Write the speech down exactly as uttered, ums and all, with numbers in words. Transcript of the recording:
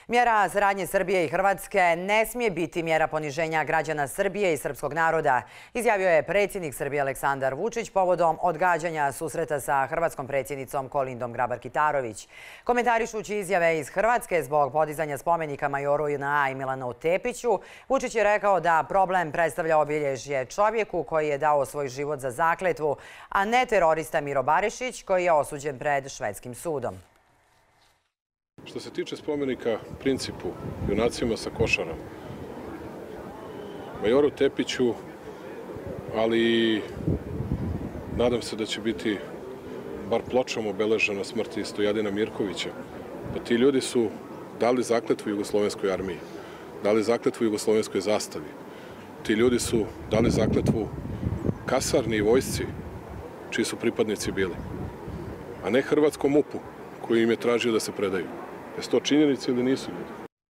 Mjera saradnje Srbije i Hrvatske ne smije biti mjera poniženja građana Srbije i srpskog naroda, izjavio je predsjednik Srbije Aleksandar Vučić povodom odgađanja susreta sa hrvatskom predsjednicom Kolindom Grabar-Kitarović. Komentarišući izjave iz Hrvatske zbog podizanja spomenika majoru J N A i Milanu Tepiću, Vučić je rekao da problem predstavlja obilježje čovjeku koji je dao svoj život za zakletvu, a ne terorista Miro Barišić koji je osuđen pred švedskim sudom. Što se tiče spomenika principu, junacima sa Košara, majoru Tepiću, ali nadam se da će biti bar pločom obeležena smrti Stojadina Mirkovića. Pa ti ljudi su dali zakletvu Jugoslovenskoj armiji, dali zakletvu Jugoslovenskoj zastavi. Ti ljudi su dali zakletvu kasarni i vojsci, čiji su pripadnici bili, a ne hrvatskom M U P-u koji im je tražio da se predaju. Jesu to činjenice ili nisu ljudi?